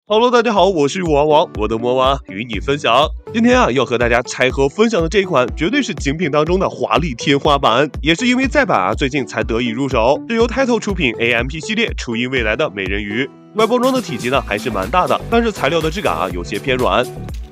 Hello， 大家好，我是王王，我的魔王与你分享。今天要和大家拆盒分享的这一款，绝对是精品当中的华丽天花板，也是因为再版最近才得以入手。是由 Title 出品 AMP 系列初音未来的美人鱼，外包装的体积呢还是蛮大的，但是材料的质感有些偏软。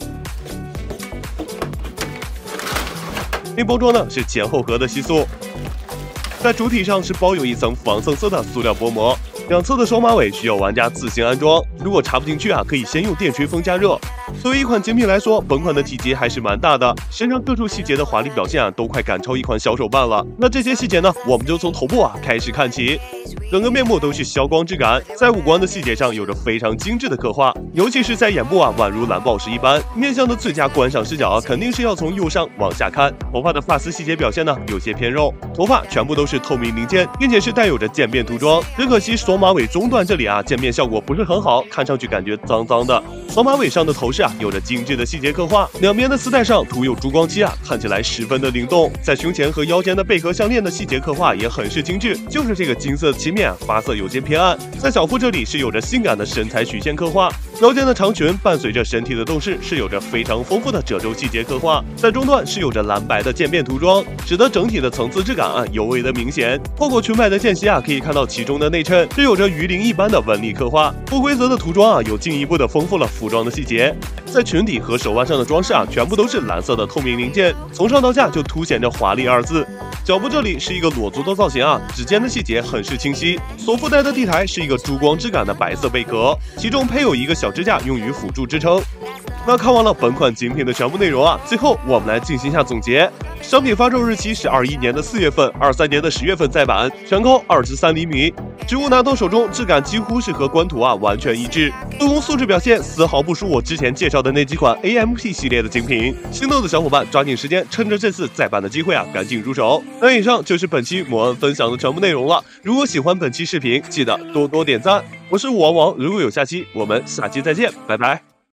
内包装呢是前后盒的吸塑，在主体上是包有一层防蹭色的塑料薄膜。两侧的双马尾需要玩家自行安装，如果插不进去可以先用电吹风加热。作为一款精品来说，本款的体积还是蛮大的，身上各处细节的华丽表现都快赶超一款小手办了。那这些细节呢，我们就从头部开始看起。整个面部都是消光质感，在五官的细节上有着非常精致的刻画，尤其是在眼部宛如蓝宝石一般。面向的最佳观赏视角肯定是要从右上往下看。头发的发丝细节表现呢有些偏肉，头发全部都是透明零件，并且是带有着渐变涂装。只可惜双马尾中段这里渐变效果不是很好，看上去感觉脏脏的。双马尾上的头饰有着精致的细节刻画，两边的丝带上涂有珠光漆看起来十分的灵动。在胸前和腰间的贝壳项链的细节刻画也很是精致，就是这个金色漆面发色有些偏暗。在小腹这里是有着性感的身材曲线刻画，腰间的长裙伴随着身体的动势是有着非常丰富的褶皱细节刻画，在中段是有着蓝白的渐变涂装，使得整体的层次质感尤为的明显。透过裙摆的间隙可以看到其中的内衬是有着鱼鳞一般的纹理刻画，不规则的涂装有进一步的丰富了服装的细节。在裙底和手腕上的装饰全部都是蓝色的透明零件，从上到下就凸显着华丽二字。脚部这里是一个裸足的造型指尖的细节很是清晰。所附带的地台是一个珠光质感的白色贝壳，其中配有一个小支架用于辅助支撑。那看完了本款精品的全部内容最后我们来进行一下总结。商品发售日期是21年的4月份，23年的10月份再版，全高2至3厘米。实物拿到手中，质感几乎是和官图完全一致，做工素质表现丝毫不输我之前介绍的那几款 AMP 系列的精品。心动的小伙伴抓紧时间，趁着这次再版的机会赶紧入手。那以上就是本期魔恩分享的全部内容了。如果喜欢本期视频，记得多多点赞。我是武王王，如果有下期，我们下期再见，拜拜。